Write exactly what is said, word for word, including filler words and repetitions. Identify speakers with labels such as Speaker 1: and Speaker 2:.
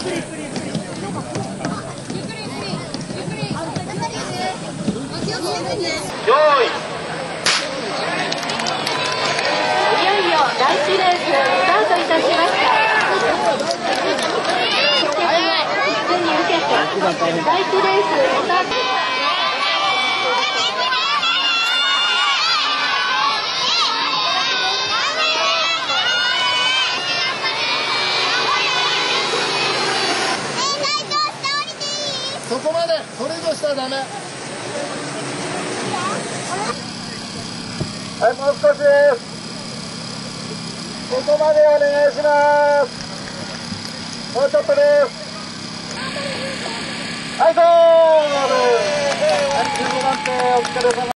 Speaker 1: 用意。いよいよだいいちレーススタートいたしました。一戦に受けてだいいちレーススタート。
Speaker 2: そこまで、それ以上したらダメ。はい、もう少しです。ここまでお願いします。もうちょっとです。はい、ゴール。はい、じゅうごばん手お疲れ様。